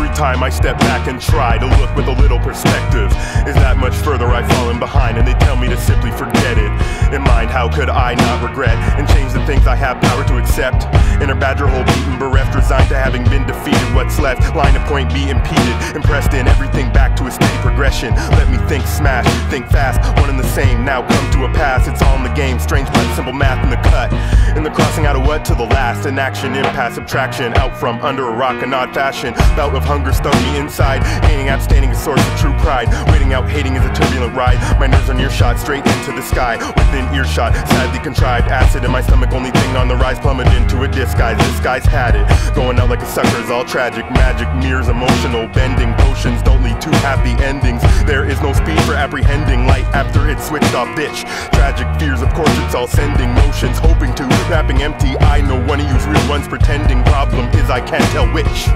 Every time I step back and try to look with a little perspective, is that much further I've fallen behind, and they tell me to simply forget it. In mind, how could I not regret and change the things I have power to accept? Inner badger hole beaten, bereft, resigned to having been defeated. What's left? Line of point be impeded, impressed in everything back to a steady progression. Let me think smash, think fast, one and the same, now come to a pass. It's all in the game, strange but simple math in the cut. In the crossing out of what to the last, an action, impasse, subtraction, out from under a rock, an odd fashion. Bout of hunger stung me inside, hating abstaining a source of true pride. Waiting out hating is a turbulent ride, my nerves are near shot, straight into the sky, within earshot, sadly contrived. Acid in my stomach, only thing on the rise, plummeted into a disguise. This guy's had it, going out like a sucker is all tragic. Magic mirrors emotional bending, potions don't lead to happy endings. There is no speed for apprehending light after it's switched off, bitch. Tragic fears, of course it's all sending motions, hoping to, wrapping empty. I know one of you's real ones pretending. Problem is I can't tell which.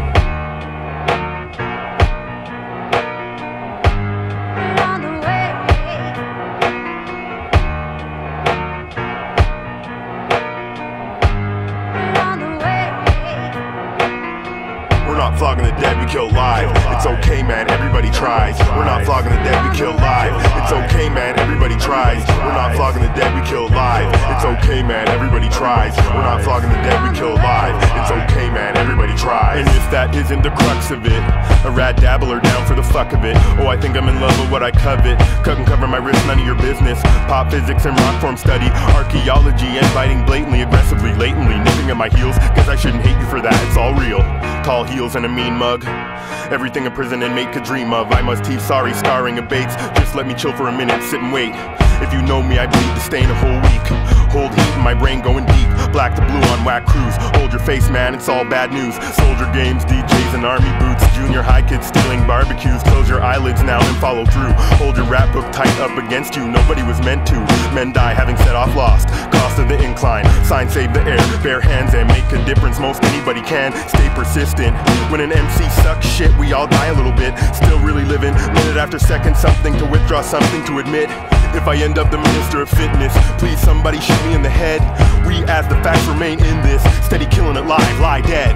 We're not flogging the dead, we kill live. It's okay, man, everybody tries. We're not flogging the dead, we kill live. It's okay, man, everybody tries. We're not flogging the dead, we kill live. It's okay, man, everybody tries. We're not flogging the dead, we kill live. It's okay, man, everybody tries. And if that isn't the crux of it, a rad dabbler down for the fuck of it. Oh, I think I'm in love with what I covet. Cut and cover my wrist, none of your business. Pop physics and rock form study, archaeology, and biting blatantly, aggressively, latently, nipping at my heels. Cause I shouldn't hate you for that, it's all real. Tall heels and a mean mug, everything a prison inmate could dream of. I must heave sorry, scarring abates. Just let me chill for a minute, sit and wait. If you know me, I bleed to stain a whole week. Hold heat in my brain going deep, black to blue on whack crews. Hold your face, man, it's all bad news. Soldier games, DJs and army boots, junior high kids stealing barbecues. Close your eyelids now and follow through. Hold your rap book tight up against you, nobody was meant to. Men die having set off lost, cost of the incline. Sign save the air, bare hands and make a difference. Most anybody can, stay persistent. When an MC sucks shit, we all die a little bit. Still really living, minute after second, something to withdraw, something to admit. If I end up the minister of fitness, please somebody shoot me in the head. We as the facts remain in this, steady killing it live, lie dead.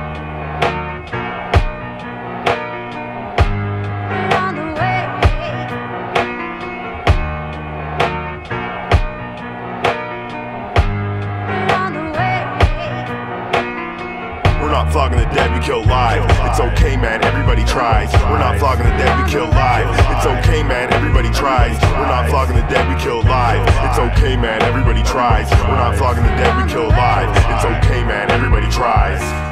We're not flogging the dead, we kill live. It's okay, man, everybody tries. We're not flogging the dead, we kill live. It's okay, man, everybody tries. We're not flogging the dead, we kill live. It's okay, man, everybody tries. We're not flogging the dead, we kill live. It's okay, man, everybody tries.